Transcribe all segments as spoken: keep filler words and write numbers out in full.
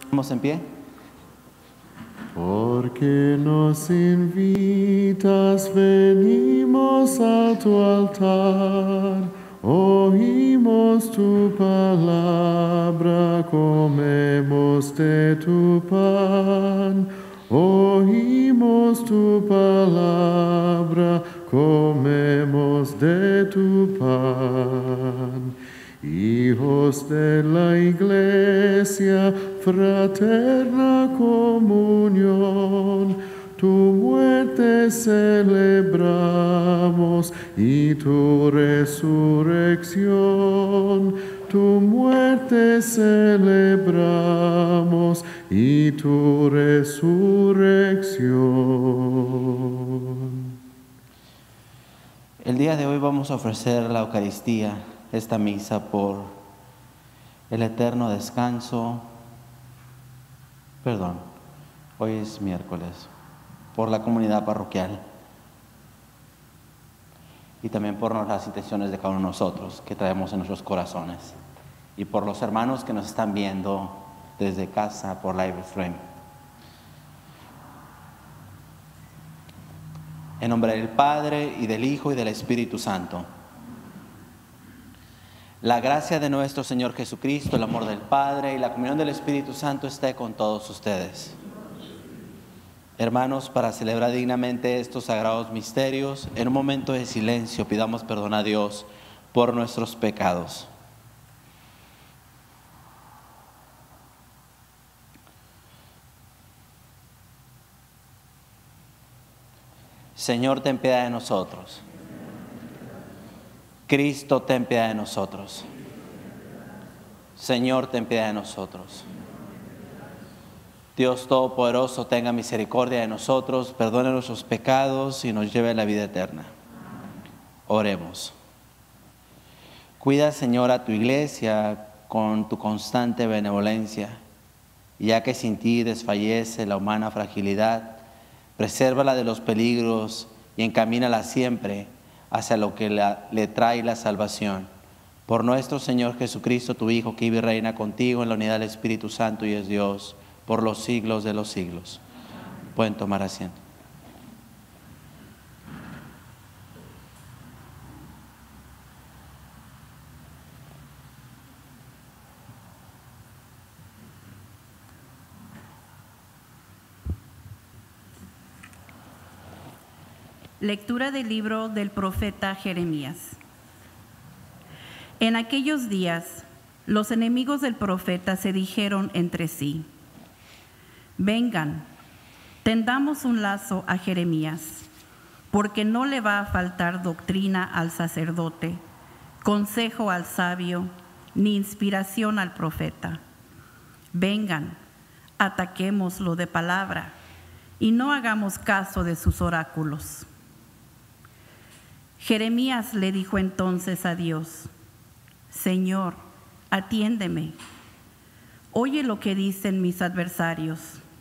Estamos en pie. Porque nos invitas, venimos a tu altar, oímos tu palabra, comemos de tu pan. Oímos tu palabra, comemos de tu pan. Hijos de la Iglesia, fraterna comunión, tu muerte celebramos y tu resurrección. Tu muerte celebramos y tu resurrección. El día de hoy vamos a ofrecer la Eucaristía, esta misa, por el eterno descanso, perdón, hoy es miércoles, por la comunidad parroquial y también por las intenciones de cada uno de nosotros que traemos en nuestros corazones y por los hermanos que nos están viendo desde casa por live stream. En nombre del Padre, y del Hijo, y del Espíritu Santo. La gracia de nuestro Señor Jesucristo, el amor del Padre y la comunión del Espíritu Santo esté con todos ustedes. Hermanos, para celebrar dignamente estos sagrados misterios, en un momento de silencio pidamos perdón a Dios por nuestros pecados. Señor, ten piedad de nosotros. Cristo, ten piedad de nosotros. Señor, ten piedad de nosotros. Dios Todopoderoso, tenga misericordia de nosotros, perdone nuestros pecados y nos lleve a la vida eterna. Oremos. Cuida, Señor, a tu iglesia con tu constante benevolencia, ya que sin ti desfallece la humana fragilidad. Presérvala de los peligros y encamínala siempre hacia lo que la, le trae la salvación. Por nuestro Señor Jesucristo, tu Hijo, que vive y reina contigo en la unidad del Espíritu Santo y es Dios, por los siglos de los siglos. Pueden tomar asiento. Lectura del libro del profeta Jeremías. En aquellos días, los enemigos del profeta se dijeron entre sí: vengan, tendamos un lazo a Jeremías, porque no le va a faltar doctrina al sacerdote, consejo al sabio, ni inspiración al profeta. Vengan, ataquémoslo de palabra, y no hagamos caso de sus oráculos. Jeremías le dijo entonces a Dios: Señor, atiéndeme. Oye lo que dicen mis adversarios.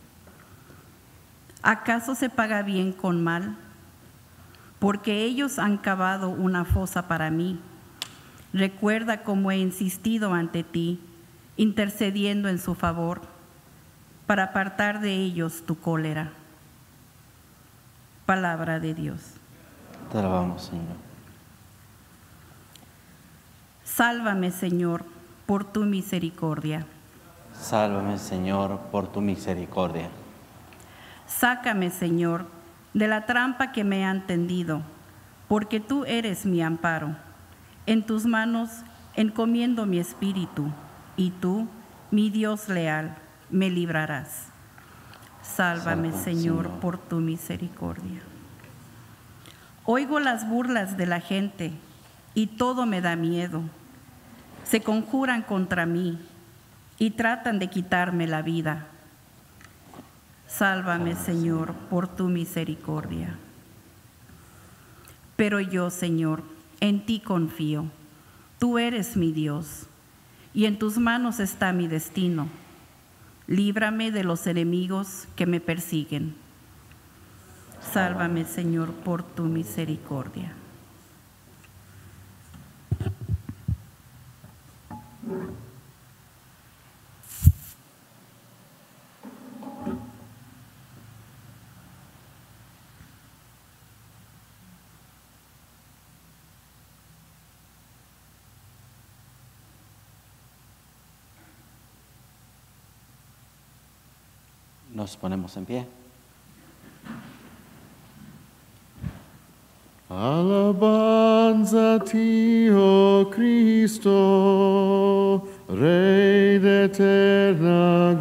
¿Acaso se paga bien con mal? Porque ellos han cavado una fosa para mí. Recuerda cómo he insistido ante ti, intercediendo en su favor, para apartar de ellos tu cólera. Palabra de Dios. Te alabamos, Señor. Sálvame, Señor, por tu misericordia. Sálvame, Señor, por tu misericordia. Sácame, Señor, de la trampa que me han tendido, porque tú eres mi amparo. En tus manos encomiendo mi espíritu, y tú, mi Dios leal, me librarás. Sálvame, Sálvame, Señor, Señor, por tu misericordia. Oigo las burlas de la gente, y todo me da miedo. Se conjuran contra mí y tratan de quitarme la vida. Sálvame, Señor, por tu misericordia. Pero yo, Señor, en ti confío. Tú eres mi Dios, y en tus manos está mi destino. Líbrame de los enemigos que me persiguen. Sálvame, Señor, por tu misericordia. Nos ponemos en pie. Alabanza a ti, oh Cristo, Rey de eterna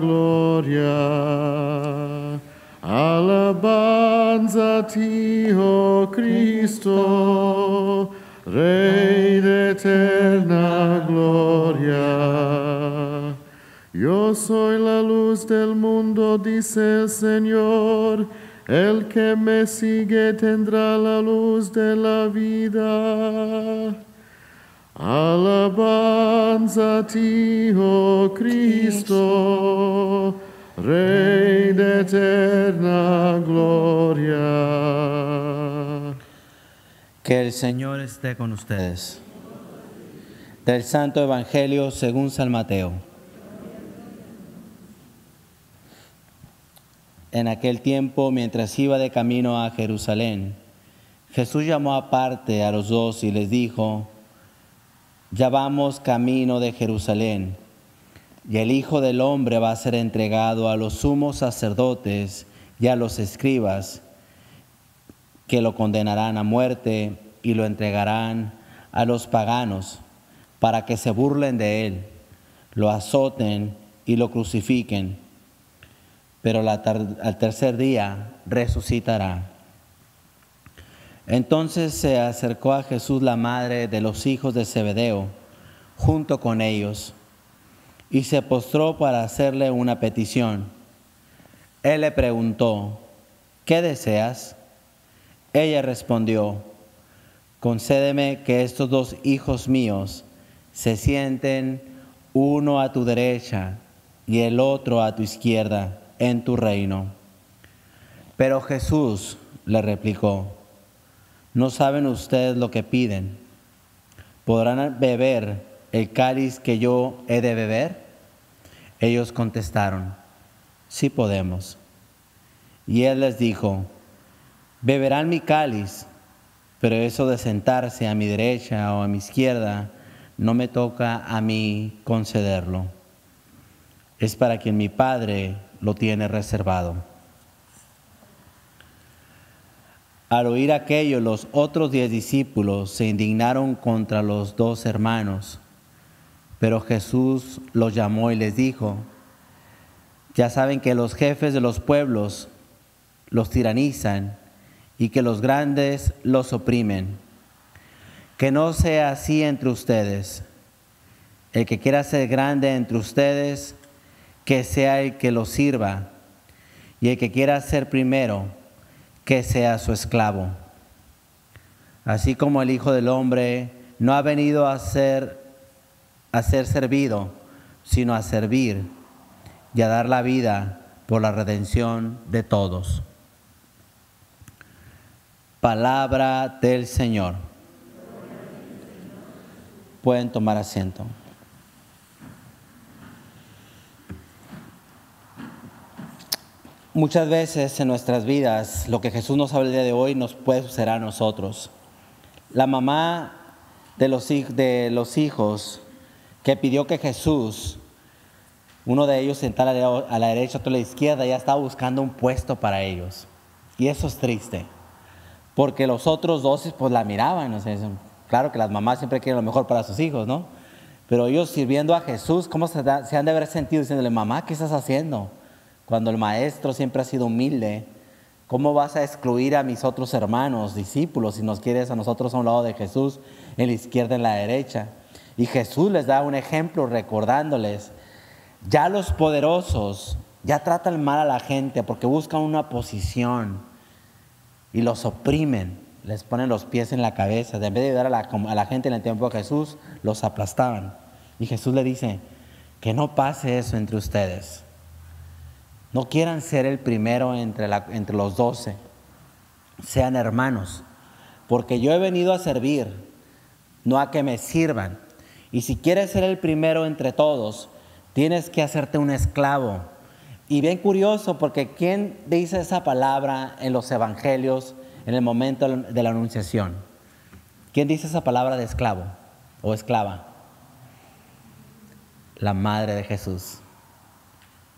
gloria. Alabanza a ti, oh Cristo, Rey de eterna gloria. Yo soy la luz del mundo, dice el Señor. El que me sigue tendrá la luz de la vida. Alabanza a ti, oh Cristo, Rey de eterna gloria. Que el Señor esté con ustedes. Del Santo Evangelio según San Mateo. En aquel tiempo, mientras iba de camino a Jerusalén, Jesús llamó aparte a los dos y les dijo: ya vamos camino de Jerusalén, y el Hijo del Hombre va a ser entregado a los sumos sacerdotes y a los escribas, que lo condenarán a muerte y lo entregarán a los paganos, para que se burlen de él, lo azoten y lo crucifiquen. Pero al tercer día resucitará. Entonces se acercó a Jesús la madre de los hijos de Zebedeo, junto con ellos, y se postró para hacerle una petición. Él le preguntó: ¿qué deseas? Ella respondió: concédeme que estos dos hijos míos se sienten uno a tu derecha y el otro a tu izquierda en tu reino. Pero Jesús le replicó: ¿no saben ustedes lo que piden? ¿Podrán beber el cáliz que yo he de beber? Ellos contestaron: sí podemos. Y él les dijo: beberán mi cáliz, pero eso de sentarse a mi derecha o a mi izquierda no me toca a mí concederlo. Es para quien mi Padre lo tiene reservado. Al oír aquello, los otros diez discípulos se indignaron contra los dos hermanos, pero Jesús los llamó y les dijo: ya saben que los jefes de los pueblos los tiranizan y que los grandes los oprimen. Que no sea así entre ustedes. El que quiera ser grande entre ustedes, que sea el que los sirva, y el que quiera ser primero, que sea su esclavo. Así como el Hijo del Hombre no ha venido a ser, a ser servido, sino a servir y a dar la vida por la redención de todos. Palabra del Señor. Pueden tomar asiento. Muchas veces en nuestras vidas lo que Jesús nos habla el día de hoy nos puede suceder a nosotros. La mamá de los, de los hijos que pidió que Jesús, uno de ellos sentara a la derecha, otro a la izquierda, ya estaba buscando un puesto para ellos. Y eso es triste, porque los otros dos pues la miraban. O sea, claro que las mamás siempre quieren lo mejor para sus hijos, ¿no? Pero ellos sirviendo a Jesús, ¿cómo se, da, se han de haber sentido diciéndole: mamá, ¿qué estás haciendo? Cuando el maestro siempre ha sido humilde, ¿cómo vas a excluir a mis otros hermanos, discípulos, si nos quieres a nosotros a un lado de Jesús, en la izquierda, en la derecha? Y Jesús les da un ejemplo recordándoles: ya los poderosos ya tratan mal a la gente porque buscan una posición y los oprimen, les ponen los pies en la cabeza. En vez de ayudar a la, a la gente en el tiempo de Jesús, los aplastaban. Y Jesús le dice: que no pase eso entre ustedes. No quieran ser el primero entre, la, entre los doce. Sean hermanos, porque yo he venido a servir, no a que me sirvan. Y si quieres ser el primero entre todos, tienes que hacerte un esclavo. Y bien curioso, porque ¿quién dice esa palabra en los evangelios en el momento de la anunciación? ¿Quién dice esa palabra de esclavo o esclava? La madre de Jesús.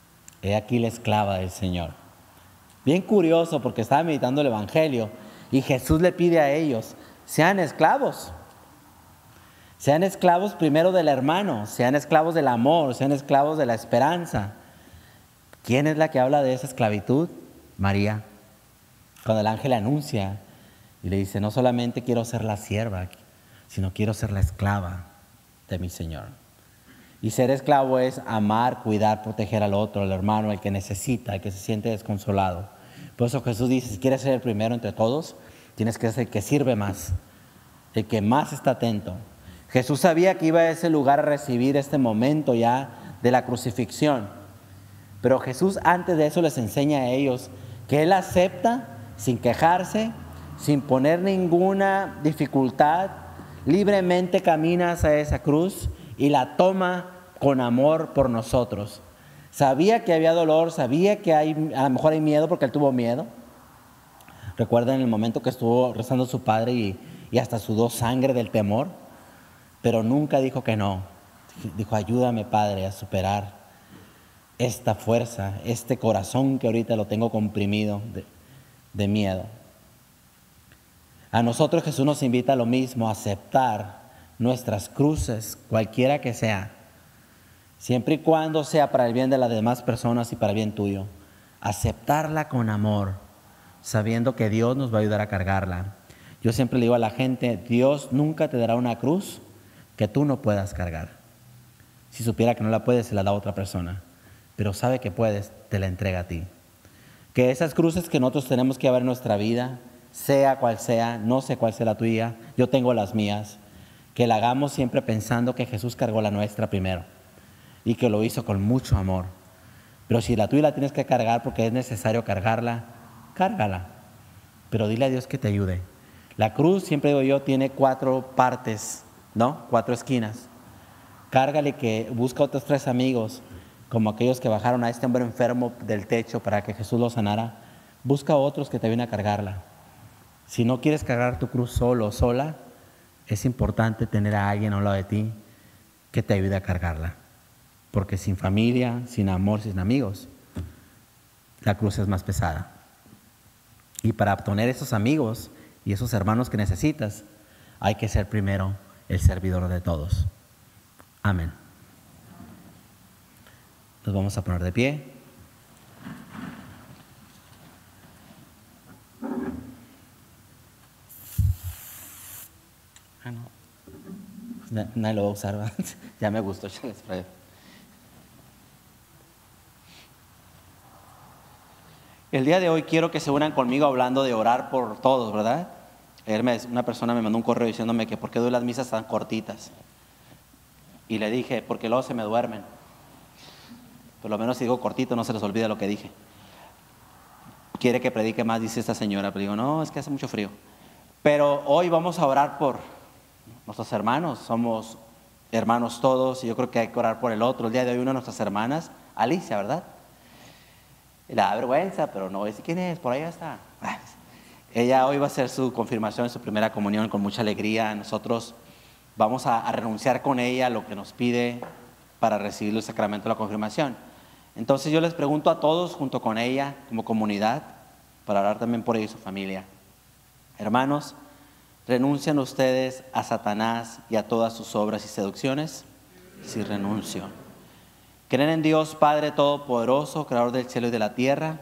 he aquí la esclava del Señor. Bien curioso porque estaba meditando el Evangelio y Jesús le pide a ellos, sean esclavos. Sean esclavos primero del hermano, sean esclavos del amor, sean esclavos de la esperanza. ¿Quién es la que habla de esa esclavitud? María. Cuando el ángel anuncia y le dice, no solamente quiero ser la sierva, sino quiero ser la esclava de mi Señor. Y ser esclavo es amar, cuidar, proteger al otro, al hermano, al que necesita, al que se siente desconsolado. Por eso Jesús dice, si quieres ser el primero entre todos, tienes que ser el que sirve más, el que más está atento. Jesús sabía que iba a ese lugar a recibir este momento ya de la crucifixión. Pero Jesús antes de eso les enseña a ellos que Él acepta sin quejarse, sin poner ninguna dificultad, libremente camina hacia esa cruz y la toma con amor por nosotros. Sabía que había dolor, sabía que hay, a lo mejor hay miedo porque Él tuvo miedo. Recuerden el momento que estuvo rezando a su Padre y, y hasta sudó sangre del temor. Pero nunca dijo que no. Dijo, ayúdame, Padre, a superar esta fuerza, este corazón que ahorita lo tengo comprimido de, de miedo. A nosotros Jesús nos invita a lo mismo, a aceptar nuestras cruces, cualquiera que sea, siempre y cuando sea para el bien de las demás personas y para el bien tuyo. Aceptarla con amor, sabiendo que Dios nos va a ayudar a cargarla. Yo siempre le digo a la gente, Dios nunca te dará una cruz que tú no puedas cargar. Si supiera que no la puedes, se la da a otra persona. Pero sabe que puedes, te la entrega a ti. Que esas cruces que nosotros tenemos que llevar en nuestra vida, sea cual sea, no sé cuál sea la tuya, yo tengo las mías, que la hagamos siempre pensando que Jesús cargó la nuestra primero y que lo hizo con mucho amor. Pero si la tuya la tienes que cargar porque es necesario cargarla, cárgala. Pero dile a Dios que te ayude. La cruz, siempre digo yo, tiene cuatro partes, ¿no? Cuatro esquinas. Cárgale, que busca otros tres amigos, como aquellos que bajaron a este hombre enfermo del techo para que Jesús lo sanara. Busca otros que te vienen a cargarla. Si no quieres cargar tu cruz solo o sola, es importante tener a alguien a un lado de ti que te ayude a cargarla. Porque sin familia, sin amor, sin amigos, la cruz es más pesada. Y para obtener esos amigos y esos hermanos que necesitas, hay que ser primero el servidor de todos. Amén. Nos vamos a poner de pie. Ah, no. Pues nadie lo va a usar, ¿verdad? Ya me gustó el spray. El día de hoy quiero que se unan conmigo hablando de orar por todos, ¿verdad? Ayer me, una persona me mandó un correo diciéndome que por qué doy las misas tan cortitas. Y le dije, porque luego se me duermen. Por lo menos si digo cortito no se les olvida lo que dije. Quiere que predique más, dice esta señora. Pero digo, no, es que hace mucho frío. Pero hoy vamos a orar por nuestros hermanos. Somos hermanos todos y yo creo que hay que orar por el otro. El día de hoy una de nuestras hermanas, Alicia, ¿verdad? Le da vergüenza, pero no voy a decir quién es, por ahí está. Ella hoy va a hacer su confirmación, su primera comunión con mucha alegría. Nosotros vamos a, a renunciar con ella a lo que nos pide para recibir el sacramento de la confirmación. Entonces yo les pregunto a todos, junto con ella, como comunidad, para orar también por ella y su familia. Hermanos, ¿renuncian ustedes a Satanás y a todas sus obras y seducciones? Sí, renuncio. ¿Creen en Dios Padre Todopoderoso, Creador del cielo y de la tierra?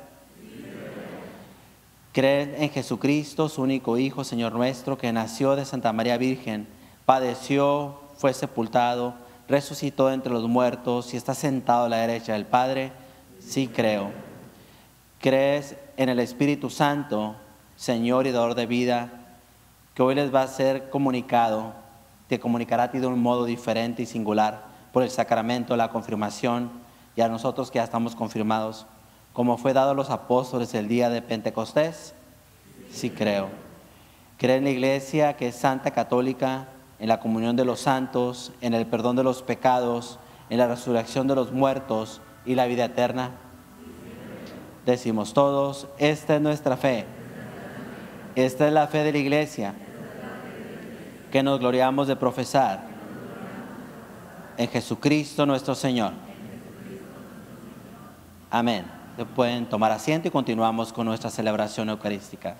¿Creen en Jesucristo, su único Hijo, Señor nuestro, que nació de Santa María Virgen, padeció, fue sepultado, resucitó entre los muertos y está sentado a la derecha del Padre? Sí, creo. ¿Crees en el Espíritu Santo, Señor y dador de vida, que hoy les va a ser comunicado, te comunicará a ti de un modo diferente y singular por el sacramento de la confirmación, y a nosotros que ya estamos confirmados, como fue dado a los apóstoles el día de Pentecostés? Sí, creo. ¿Cree en la Iglesia que es santa, católica, en la comunión de los santos, en el perdón de los pecados, en la resurrección de los muertos y la vida eterna? Decimos todos, esta es nuestra fe. Esta es la fe de la Iglesia, que nos gloriamos de profesar en Jesucristo nuestro Señor. Amén. Pueden tomar asiento y continuamos con nuestra celebración eucarística.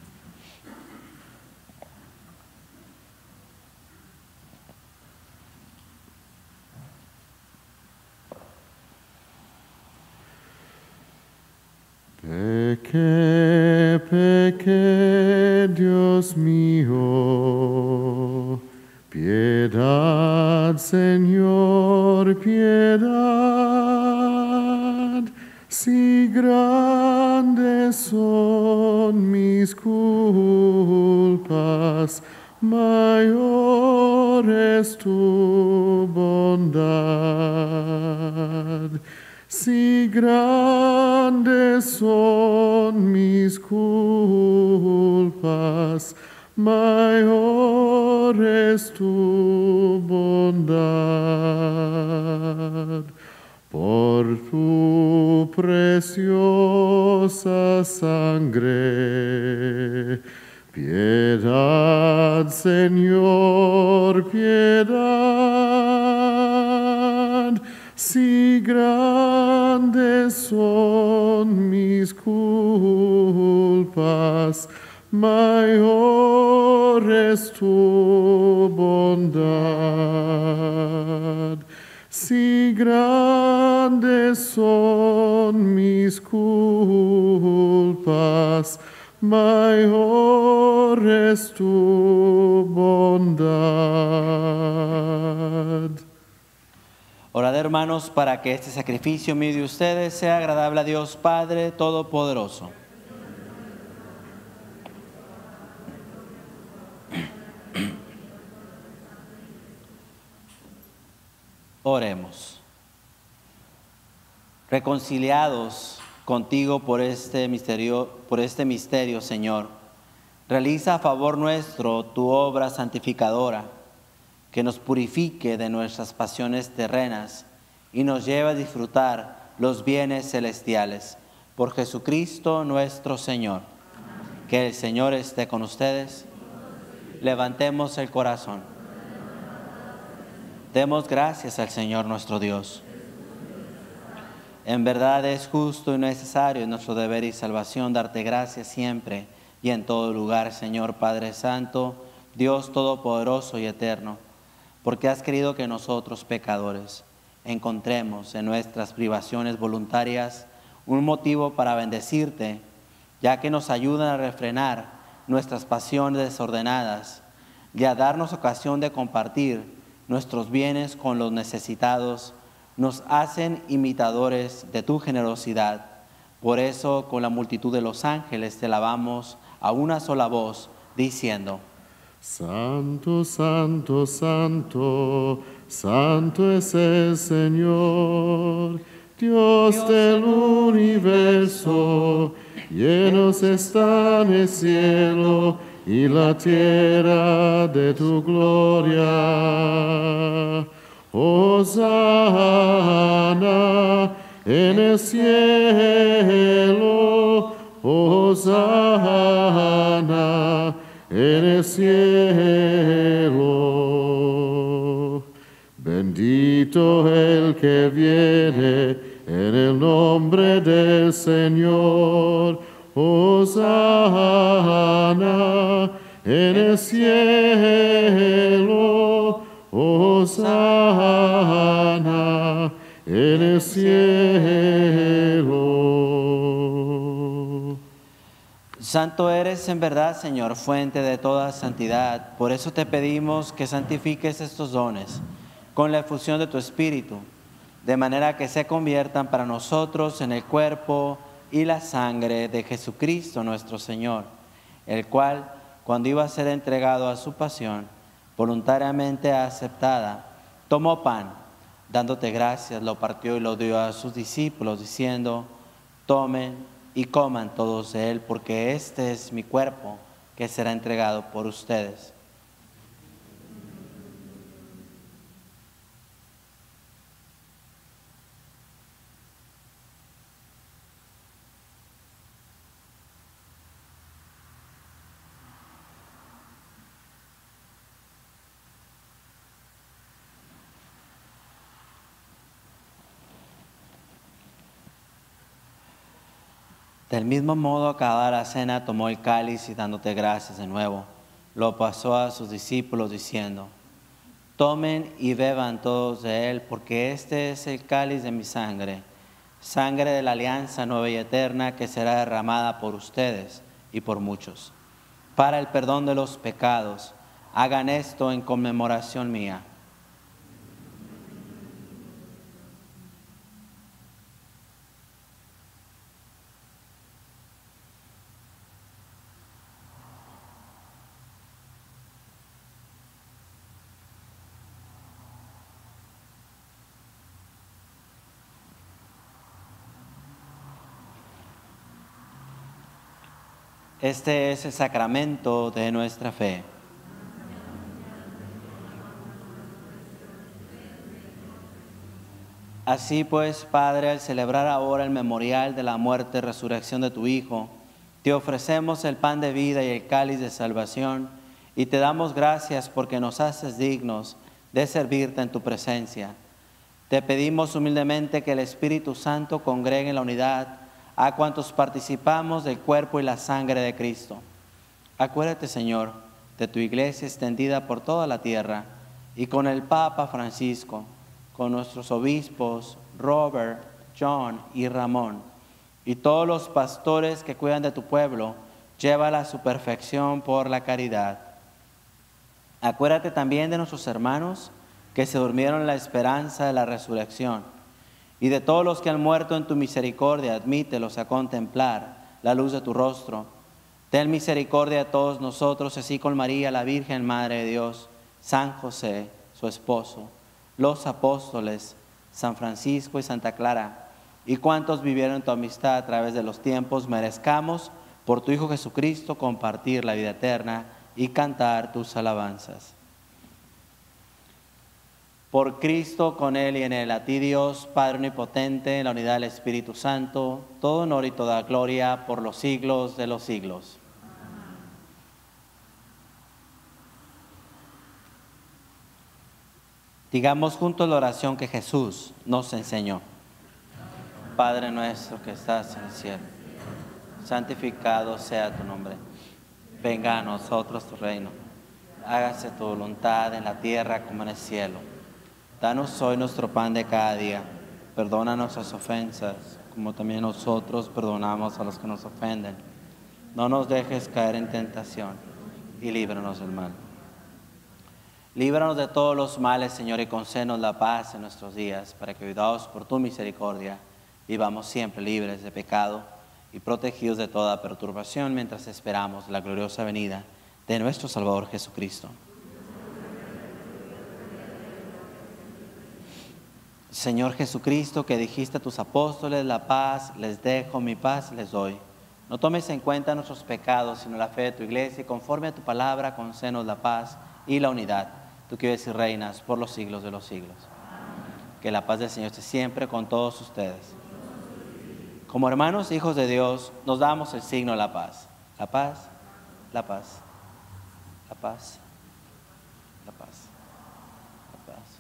Pequé, pequé, Dios mío, piedad, Señor, piedad, si grandes son mis culpas, mayor es tu bondad. Si grandes son mis culpas, mayor es tu bondad. Por tu preciosa sangre, piedad, Señor, piedad. Si grandes son mis culpas, mayor es tu bondad. Si grandes son mis culpas, mayor es tu bondad. Orad, hermanos, para que este sacrificio mío de ustedes sea agradable a Dios Padre Todopoderoso. Oremos. Reconciliados contigo por este misterio, por este misterio, Señor, realiza a favor nuestro tu obra santificadora, que nos purifique de nuestras pasiones terrenas y nos lleve a disfrutar los bienes celestiales. Por Jesucristo nuestro Señor. Amén. Que el Señor esté con ustedes. Levantemos el corazón. Demos gracias al Señor nuestro Dios. En verdad es justo y necesario, en nuestro deber y salvación, darte gracias siempre y en todo lugar, Señor Padre Santo, Dios Todopoderoso y Eterno, porque has querido que nosotros, pecadores, encontremos en nuestras privaciones voluntarias un motivo para bendecirte, ya que nos ayudan a refrenar nuestras pasiones desordenadas y a darnos ocasión de compartir nuestros bienes con los necesitados, nos hacen imitadores de tu generosidad. Por eso, con la multitud de los ángeles te alabamos a una sola voz, diciendo: Santo, santo, santo, santo es el Señor, Dios, Dios del universo. Llenos están el cielo y la tierra de tu gloria. Hosana en el cielo, hosana en el cielo. Bendito el que viene en el nombre del Señor. Hosana en el cielo. Hosana en el cielo. Santo eres en verdad, Señor, fuente de toda santidad. Por eso te pedimos que santifiques estos dones con la efusión de tu Espíritu, de manera que se conviertan para nosotros en el cuerpo y la sangre de Jesucristo nuestro Señor, el cual, cuando iba a ser entregado a su pasión, voluntariamente aceptada, tomó pan, dándote gracias, lo partió y lo dio a sus discípulos, diciendo: tomen y coman todos de él, porque este es mi cuerpo, que será entregado por ustedes. Del mismo modo, acabada la cena, tomó el cáliz y dándote gracias de nuevo, lo pasó a sus discípulos diciendo: tomen y beban todos de él, porque este es el cáliz de mi sangre, sangre de la alianza nueva y eterna que será derramada por ustedes y por muchos, para el perdón de los pecados. Hagan esto en conmemoración mía. Este es el sacramento de nuestra fe. Así pues, Padre, al celebrar ahora el memorial de la muerte y resurrección de tu Hijo, te ofrecemos el pan de vida y el cáliz de salvación, y te damos gracias porque nos haces dignos de servirte en tu presencia. Te pedimos humildemente que el Espíritu Santo congregue en la unidad a cuantos participamos del cuerpo y la sangre de Cristo. Acuérdate, Señor, de tu iglesia extendida por toda la tierra, y con el Papa Francisco, con nuestros obispos, Robert, John y Ramón, y todos los pastores que cuidan de tu pueblo, llévala a su perfección por la caridad. Acuérdate también de nuestros hermanos que se durmieron en la esperanza de la resurrección, y de todos los que han muerto en tu misericordia, admítelos a contemplar la luz de tu rostro. Ten misericordia a todos nosotros, así con María, la Virgen Madre de Dios, San José, su esposo, los apóstoles, San Francisco y Santa Clara, y cuantos vivieron en tu amistad a través de los tiempos, merezcamos por tu Hijo Jesucristo compartir la vida eterna y cantar tus alabanzas. Por Cristo, con Él y en Él, a ti Dios, Padre omnipotente, en la unidad del Espíritu Santo, todo honor y toda gloria por los siglos de los siglos. Digamos juntos la oración que Jesús nos enseñó. Padre nuestro que estás en el cielo, santificado sea tu nombre. Venga a nosotros tu reino. Hágase tu voluntad en la tierra como en el cielo. Danos hoy nuestro pan de cada día. Perdona nuestras ofensas, como también nosotros perdonamos a los que nos ofenden. No nos dejes caer en tentación y líbranos del mal. Líbranos de todos los males, Señor, y concédenos la paz en nuestros días, para que, ayudados por tu misericordia, vivamos siempre libres de pecado y protegidos de toda perturbación, mientras esperamos la gloriosa venida de nuestro Salvador Jesucristo. Señor Jesucristo, que dijiste a tus apóstoles: la paz les dejo, mi paz les doy. No tomes en cuenta nuestros pecados, sino la fe de tu iglesia, y conforme a tu palabra, concédenos la paz y la unidad. Tú que vives y reinas por los siglos de los siglos. Que la paz del Señor esté siempre con todos ustedes. Como hermanos e hijos de Dios, nos damos el signo de la paz. La paz, la paz, la paz, la paz, la paz.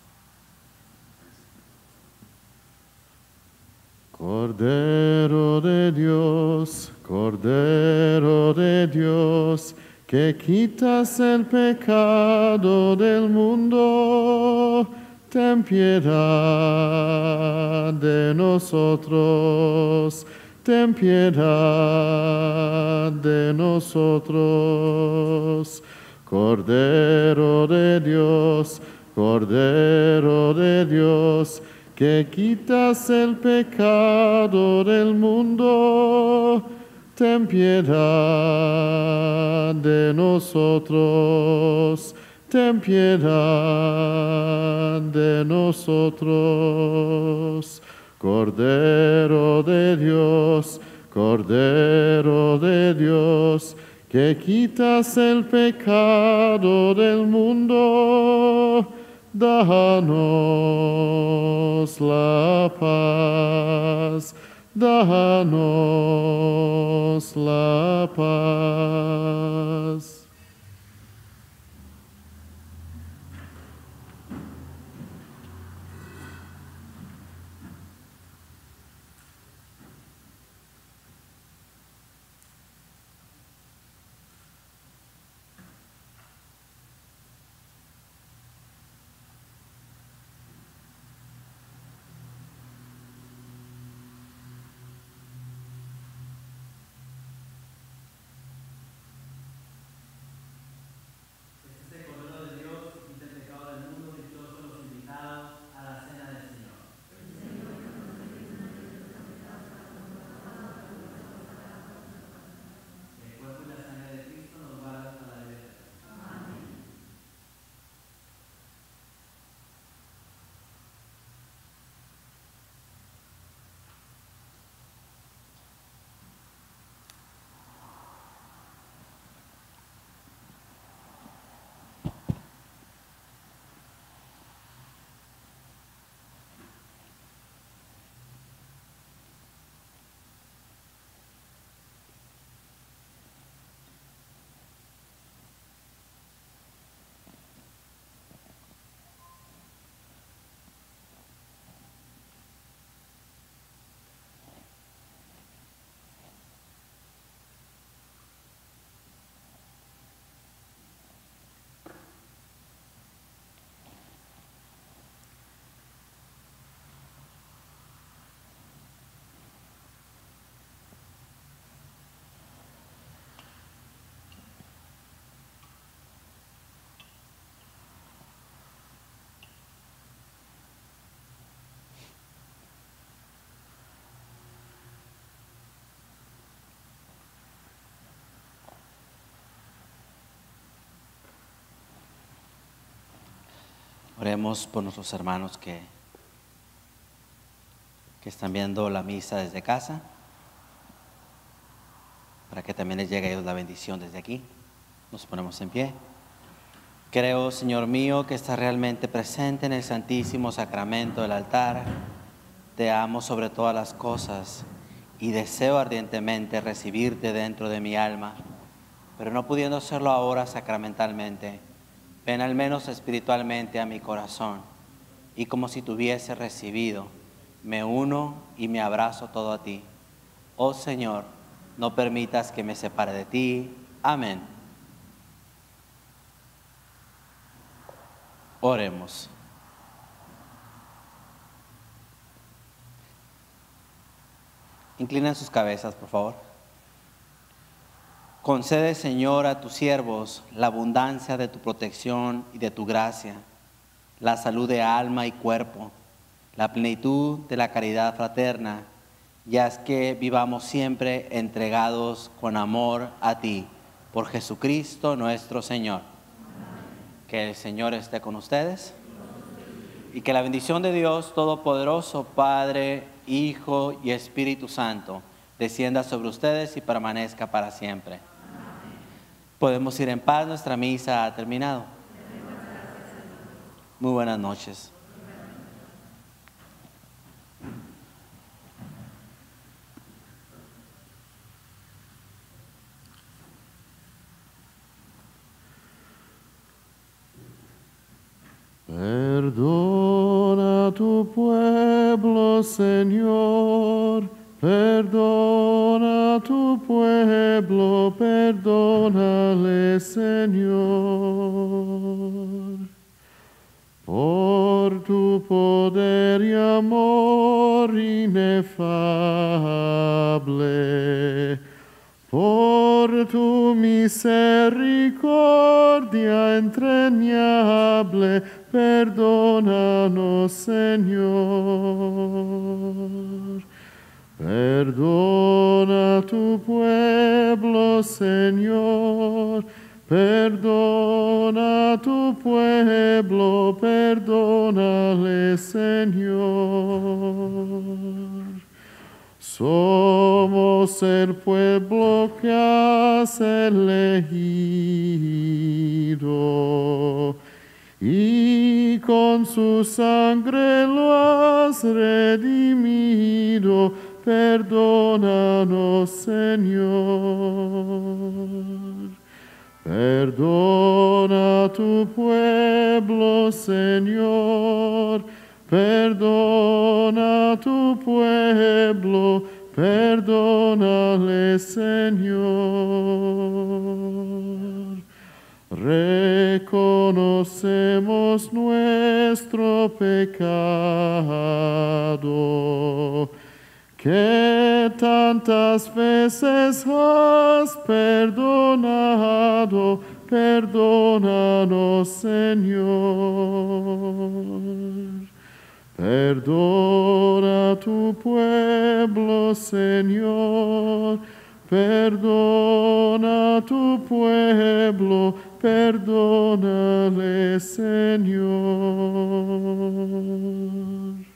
Cordero de Dios, Cordero de Dios, que quitas el pecado del mundo, ten piedad de nosotros, ten piedad de nosotros. Cordero de Dios, Cordero de Dios, que quitas el pecado del mundo, ten piedad de nosotros, ten piedad de nosotros. Cordero de Dios, Cordero de Dios, que quitas el pecado del mundo, danos la paz. Danos la paz. Oremos por nuestros hermanos que, que están viendo la misa desde casa, para que también les llegue a ellos la bendición desde aquí. Nos ponemos en pie. Creo, Señor mío, que estás realmente presente en el Santísimo Sacramento del altar. Te amo sobre todas las cosas y deseo ardientemente recibirte dentro de mi alma, pero no pudiendo hacerlo ahora sacramentalmente, ven al menos espiritualmente a mi corazón, y como si te hubiese recibido, me uno y me abrazo todo a ti. Oh Señor, no permitas que me separe de ti. Amén. Oremos. Inclinen sus cabezas, por favor. Concede, Señor, a tus siervos la abundancia de tu protección y de tu gracia, la salud de alma y cuerpo, la plenitud de la caridad fraterna, y haz que vivamos siempre entregados con amor a ti, por Jesucristo nuestro Señor. Que el Señor esté con ustedes y que la bendición de Dios Todopoderoso, Padre, Hijo y Espíritu Santo, descienda sobre ustedes y permanezca para siempre. Podemos ir en paz, nuestra misa ha terminado. Muy buenas noches. Perdona a tu pueblo, Señor, perdona a tu pueblo, perdónale, Señor. Por tu poder y amor inefable, por tu misericordia entrañable, perdónanos, Señor. Perdona a tu pueblo, Señor. Perdona a tu pueblo, perdónale, Señor. Somos el pueblo que has elegido, y con su sangre lo has redimido. Perdónanos, Señor. Perdona a tu pueblo, Señor. Perdona a tu pueblo, perdónale, Señor. Reconocemos nuestro pecado, que tantas veces has perdonado. Perdónanos, Señor. Perdona a tu pueblo, Señor. Perdona a tu pueblo, perdónale, Señor.